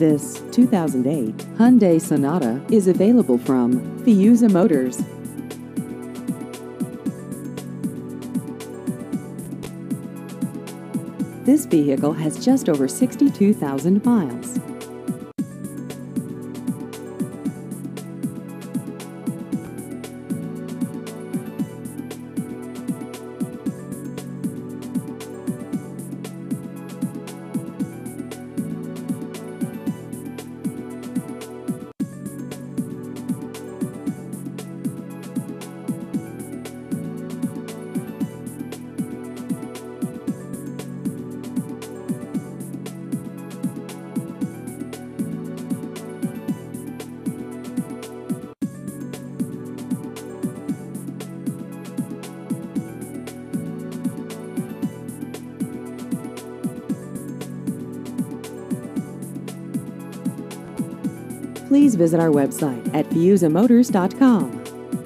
This 2008 Hyundai Sonata is available from Fiuza Motors. This vehicle has just over 62,000 miles. Please visit our website at fiuzamotors.com.